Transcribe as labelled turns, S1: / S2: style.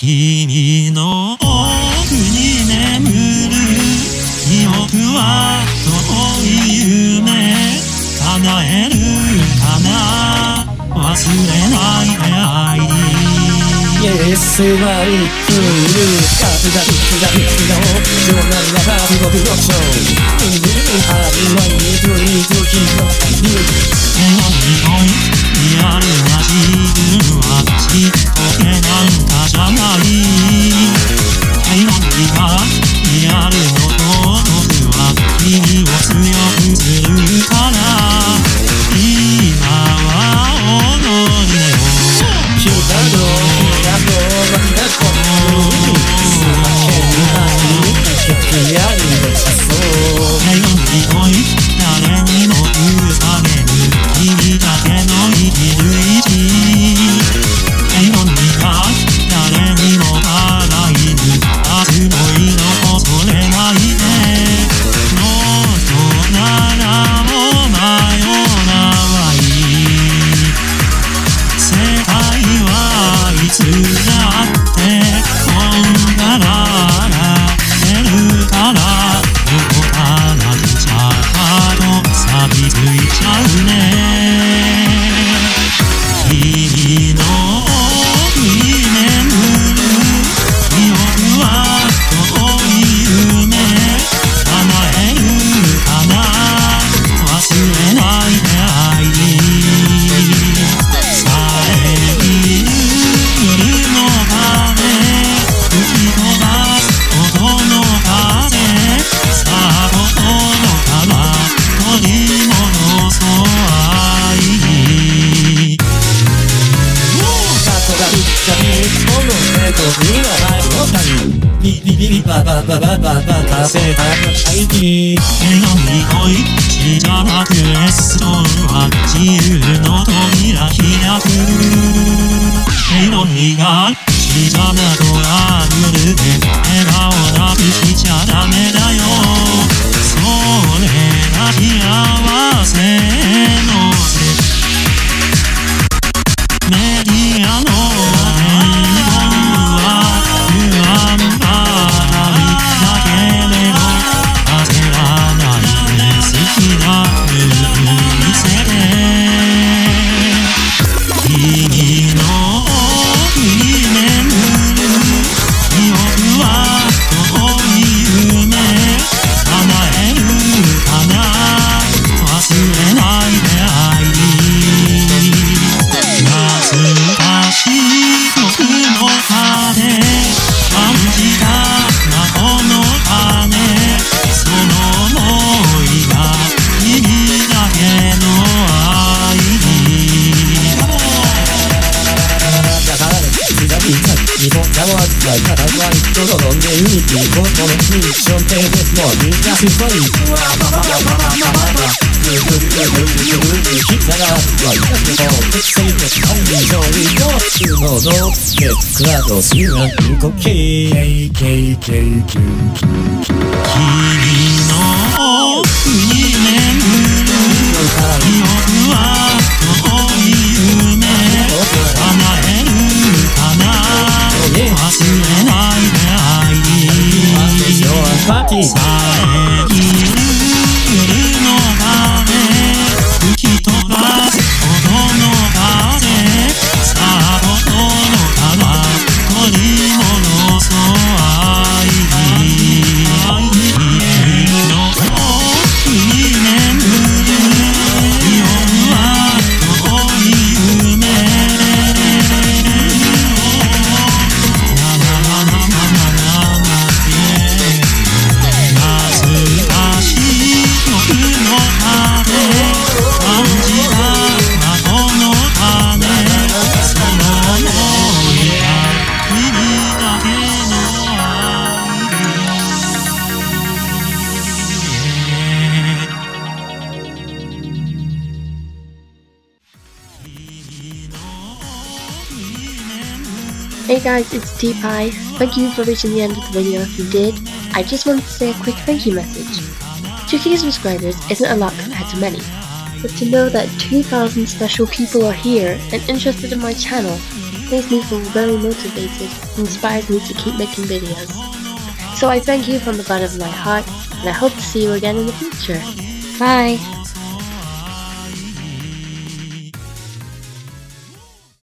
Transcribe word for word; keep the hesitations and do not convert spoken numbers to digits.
S1: 君の奥に眠る記憶は遠い夢叶えるかな忘れない出会い
S2: Yes, my true カツがつがつの情なりなカツのブロックショー海にあるワインといときの旅
S1: 手の匂いリアルな自分はちっとけなんかじゃない手の匂いリアルの僕は君を強くするから今は踊りだよ
S2: 君だろ君だろ君だろすまけない曲やりのさそう
S1: 手の匂い誰にも捧げる君だけの生きる意地手の匂い誰にも払いぬ熱のいの恐れないでもっとならもう真夜中い世界はいつだってこんがらがってるから動かなくちゃハート錆びついちゃうね君の奥に眠る記憶は遠い夢叶えるかな忘れない出会いさえぎる夜の風吹き飛ばす音の風さあ心から取り戻そう愛に
S2: カツがぶっちゃけこの手と見ないのかにビビビビバババババババせたの愛に
S1: 手の匂い血じゃなくエストは自由の扉開く手の匂い血じゃなくあるで笑顔なくしちゃダメだよそれが幸せのせメディアの伝言は不安ばかりだけれど焦らないで好きな部分見せて君の奥に眠る記憶は遠い夢叶えるかな忘れない出会い懐かしい曲の風感じた魔法の羽その想いが君だけの愛に
S2: だから刻みた日本じゃもあったいたたまにとどんでユニティこのミッションテーブルもみんなすごいわばばばばばばばぐるぐるぐるぐるぐるひざがわいたけど適正で感情にどっちのどっちクラドスが動きケイケイケイケイ
S1: 君の奥に眠る記憶は遠い夢叶えるかな忘れない出会いさえぎる夜の風吹き飛ばす音の風さあ心から取り戻そう愛に君の奥に眠る記憶は遠い夢なななななななな懐かしい曲の風感じた魔法の羽その想いが君だけの愛
S3: Hey guys, it's T-Pie. Thank you for reaching the end of the video. If you did, I just wanted to say a quick thank you message. two K subscribers isn't a lot compared to many, but to know that two thousand special people are here and interested in my channel makes me feel very motivated and inspires me to keep making videos. So I thank you from the bottom of my heart, and I hope to see you again in the future. Bye!